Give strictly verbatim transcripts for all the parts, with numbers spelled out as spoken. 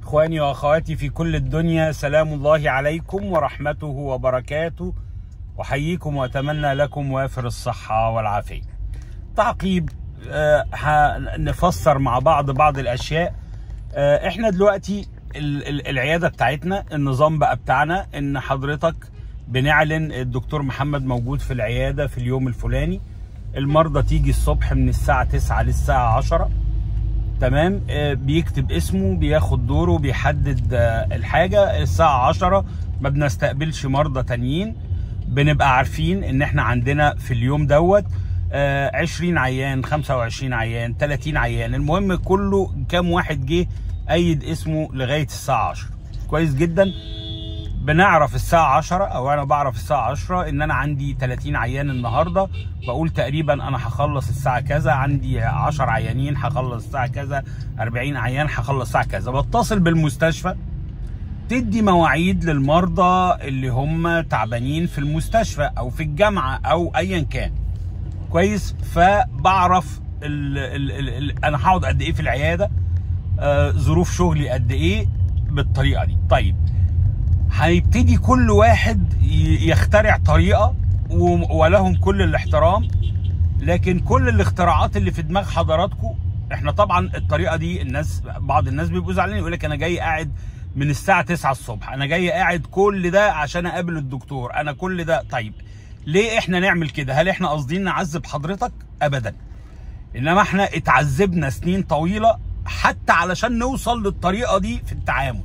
إخواني وأخواتي في كل الدنيا، سلام الله عليكم ورحمته وبركاته. أحييكم وأتمنى لكم وافر الصحة والعافية. تعقيب، آه هنفسر مع بعض بعض الأشياء. آه إحنا دلوقتي ال ال العيادة بتاعتنا، النظام بقى بتاعنا إن حضرتك بنعلن الدكتور محمد موجود في العيادة في اليوم الفلاني. المرضى تيجي الصبح من الساعة تسعة للساعة عشرة، تمام. بيكتب اسمه، بياخد دوره، بيحدد الحاجة. الساعة عشرة ما بنستقبلش مرضى تانيين. بنبقى عارفين ان احنا عندنا في اليوم دوت عشرين عيان، خمسة وعشرين عيان، تلاتين عيان، المهم كله كام واحد جه ايد اسمه لغاية الساعة عشرة. كويس جدا. بنعرف الساعة عشرة، او انا بعرف الساعة عشرة ان انا عندي تلاتين عيان النهاردة. بقول تقريبا انا هخلص الساعة كذا، عندي عشرة عيانين هخلص الساعة كذا، اربعين عيان هخلص الساعة كذا. بتصل بالمستشفى تدي مواعيد للمرضى اللي هم تعبانين في المستشفى او في الجامعة او ايا كان. كويس. فبعرف ال ال ال ال انا هقعد قد ايه في العيادة، آه ظروف شغلي قد ايه، بالطريقة دي. طيب هيبتدي كل واحد يخترع طريقة، ولهم كل الاحترام، لكن كل الاختراعات اللي في دماغ حضراتكم، احنا طبعا الطريقة دي الناس، بعض الناس بيبقوا زعلانين، يقول لك انا جاي قاعد من الساعة تسعة الصبح، انا جاي قاعد كل ده عشان اقابل الدكتور، انا كل ده. طيب ليه احنا نعمل كده؟ هل احنا قاصدين نعذب حضرتك؟ ابدا. انما احنا اتعذبنا سنين طويلة حتى علشان نوصل للطريقة دي في التعامل.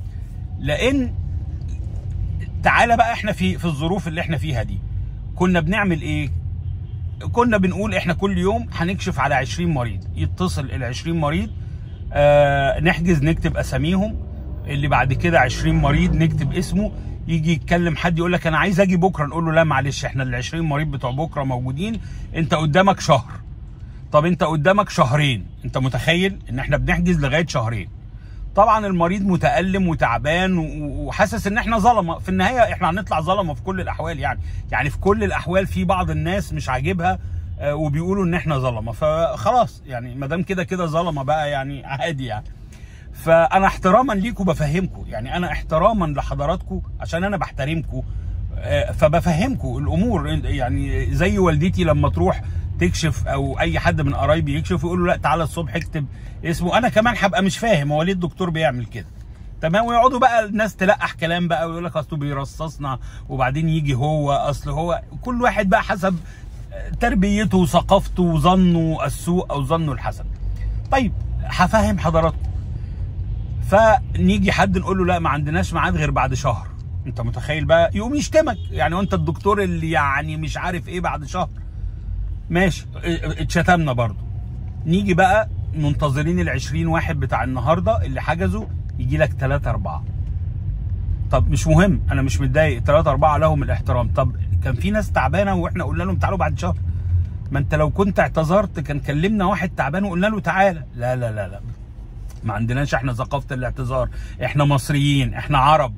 لان تعالى بقى، احنا في في الظروف اللي احنا فيها دي كنا بنعمل ايه؟ كنا بنقول احنا كل يوم هنكشف على عشرين مريض. يتصل ال عشرين مريض، آه نحجز، نكتب اساميهم. اللي بعد كده عشرين مريض نكتب اسمه. يجي يتكلم حد يقول لك انا عايز اجي بكره، نقول له لا معلش، احنا ال عشرين مريض بتوع بكره موجودين، انت قدامك شهر. طب انت قدامك شهرين. انت متخيل ان احنا بنحجز لغايه شهرين؟ طبعا المريض متألم وتعبان وحاسس ان احنا ظلمه. في النهايه احنا هنطلع ظلمه في كل الاحوال، يعني يعني في كل الاحوال في بعض الناس مش عاجبها وبيقولوا ان احنا ظلمه، فخلاص يعني ما دام كده كده ظلمه بقى، يعني عادي يعني. فانا احتراما ليكم بفهمكم، يعني انا احتراما لحضراتكم عشان انا بحترمكم، فبفهمكم الامور. يعني زي والدتي لما تروح تكشف او اي حد من قرايبي يكشف، يقول له لا تعالى الصبح اكتب اسمه، انا كمان هبقى مش فاهم هو ليه الدكتور بيعمل كده، تمام. ويقعدوا بقى الناس تلقح كلام بقى ويقول لك اصله بيرصصنا، وبعدين يجي هو اصل هو، كل واحد بقى حسب تربيته وثقافته وظنه السوء او ظنه الحسن. طيب هفهم حضراتكم. فنيجي حد نقول له لا ما عندناش ميعاد غير بعد شهر. انت متخيل بقى؟ يقوم يشتمك، يعني وانت الدكتور اللي يعني مش عارف ايه بعد شهر. ماشي، اتشتمنا برضو. نيجي بقى منتظرين ال عشرين واحد بتاع النهارده اللي حجزوا، يجي لك تلاتة أربعة. طب مش مهم، انا مش متضايق، تلاتة أربعة لهم الاحترام. طب كان في ناس تعبانه واحنا قلنا لهم تعالوا بعد شهر. ما انت لو كنت اعتذرت كان كلمنا واحد تعبان وقلنا له تعالى. لا لا لا لا، ما عندناش احنا ثقافه الاعتذار. احنا مصريين، احنا عرب،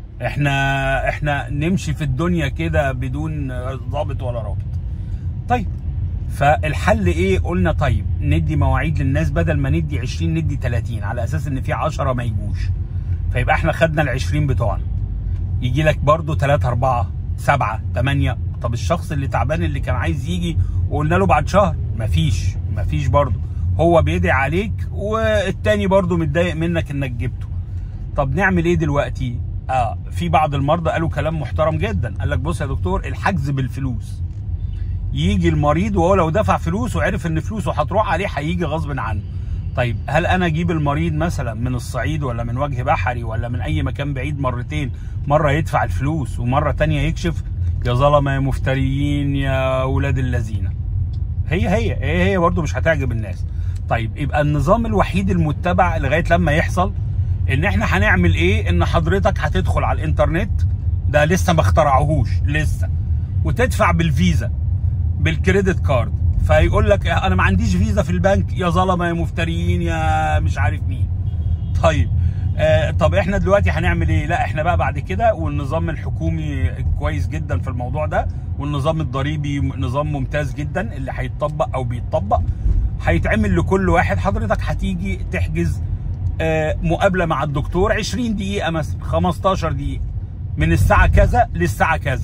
احنا احنا نمشي في الدنيا كده بدون ضابط ولا رابط. طيب فالحل ايه؟ قلنا طيب ندي مواعيد للناس، بدل ما ندي عشرين ندي تلاتين، على اساس ان في عشرة ما يجوش، فيبقى احنا خدنا ال عشرين بتوعنا. يجي لك برضه تلاتة أربعة سبعة تمانية. طب الشخص اللي تعبان اللي كان عايز يجي وقلنا له بعد شهر، مفيش مفيش برضه، هو بيدعي عليك والتاني برضه متضايق منك انك جبته. طب نعمل ايه دلوقتي؟ اه في بعض المرضى قالوا كلام محترم جدا، قال لك بص يا دكتور، الحجز بالفلوس. يجي المريض وهو لو دفع فلوس وعرف ان فلوسه هتروح عليه هيجي غصب عنه. طيب هل انا اجيب المريض مثلا من الصعيد ولا من وجه بحري ولا من اي مكان بعيد مرتين، مره يدفع الفلوس ومره تانية يكشف؟ يا ظلمه يا مفتريين يا ولاد اللذينه. هي هي هي هي برضه مش هتعجب الناس. طيب يبقى النظام الوحيد المتبع لغايه لما يحصل ان احنا هنعمل ايه؟ ان حضرتك هتدخل على الانترنت، ده لسه ما اخترعوهوش لسه، وتدفع بالفيزا بالكريدت كارد. فيقول لك انا ما عنديش فيزا في البنك، يا ظلمه يا مفتريين يا مش عارف مين. طيب آه طب احنا دلوقتي هنعمل ايه؟ لا احنا بقى بعد كده، والنظام الحكومي كويس جدا في الموضوع ده، والنظام الضريبي نظام ممتاز جدا اللي هيتطبق او بيتطبق، هيتعمل لكل واحد. حضرتك هتيجي تحجز آه مقابله مع الدكتور عشرين دقيقه مثلا، خمستاشر دقيقه، من الساعه كذا للساعه كذا.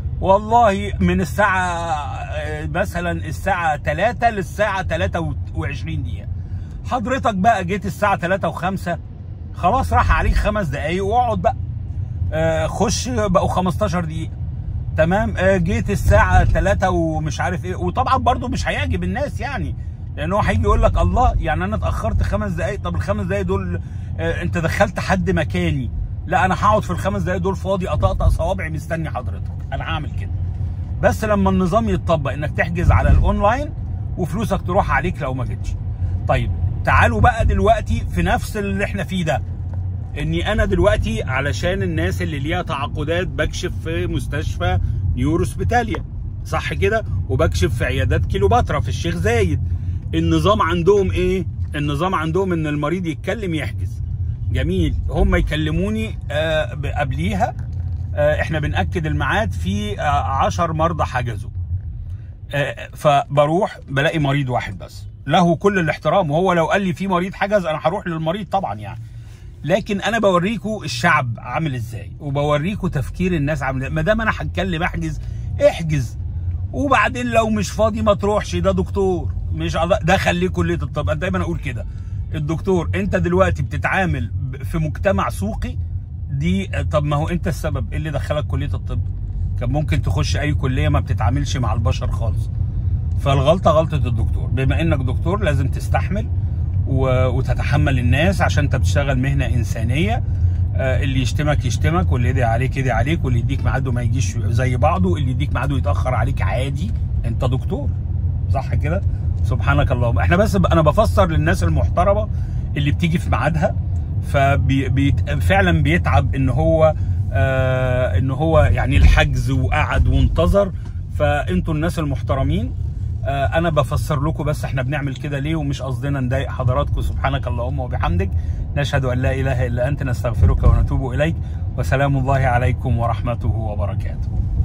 والله من الساعه آه مثلا الساعه تلاتة للساعه تلاتة وعشرين دقيقه. حضرتك بقى جيت الساعه تلاتة وخمسة، خلاص راح عليك خمس دقايق واقعد بقى. آه خش بقوا خمستاشر دقيقه. تمام. آه جيت الساعه تلاتة ومش عارف ايه. وطبعا برضو مش هيعجب الناس يعني، لان هو هيجي يقول لك الله يعني انا اتاخرت خمس دقائق، طب الخمس دقائق دول آه انت دخلت حد مكاني، لا انا هقعد في الخمس دقائق دول فاضي اطقطق صوابعي مستني حضرتك، انا هعمل كده. بس لما النظام يتطبق انك تحجز على الاونلاين وفلوسك تروح عليك لو ما جيتش. طيب تعالوا بقى دلوقتي في نفس اللي احنا فيه ده، اني انا دلوقتي علشان الناس اللي ليها تعاقدات بكشف في مستشفى نيوروسبيتاليا، صح كده، وبكشف في عيادات كيلوباترا في الشيخ زايد. النظام عندهم ايه؟ النظام عندهم ان المريض يتكلم يحجز. جميل. هم يكلموني آه قبليها، آه احنا بنأكد الميعاد، في آه عشر مرضى حجزوا. آه فبروح بلاقي مريض واحد بس، له كل الاحترام، وهو لو قال لي في مريض حجز انا هروح للمريض طبعا يعني. لكن انا بوريكم الشعب عامل ازاي، وبوريكم تفكير الناس عامل ازاي. ما دام انا هتكلم احجز احجز، وبعدين لو مش فاضي ما تروحش، ده دكتور مش ده خليه كليه الطب. انا دايما اقول كده، الدكتور انت دلوقتي بتتعامل في مجتمع سوقي دي، طب ما هو انت السبب، ايه اللي دخلك كليه الطب؟ كان ممكن تخش اي كليه ما بتتعاملش مع البشر خالص. فالغلطه غلطه الدكتور. بما انك دكتور لازم تستحمل وتتحمل الناس، عشان انت بتشتغل مهنه انسانيه. اللي يشتمك يشتمك، واللي يدعي عليك يدعي عليك، واللي يديك ميعاده ما يجيش زي بعضه، اللي يديك ميعاده يتاخر عليك عادي، انت دكتور، صح كده؟ سبحانك اللهم. احنا بس انا بفسر للناس المحترمه اللي بتيجي في ميعادها، ففعلا بيتعب ان هو آه ان هو يعني الحجز وقعد وانتظر. فانتوا الناس المحترمين، آه انا بفسر لكم بس احنا بنعمل كده ليه، ومش قصدنا نضايق حضراتكم. سبحانك اللهم وبحمدك، نشهد ان لا اله الا انت، نستغفرك ونتوب اليك، وسلام الله عليكم ورحمته وبركاته.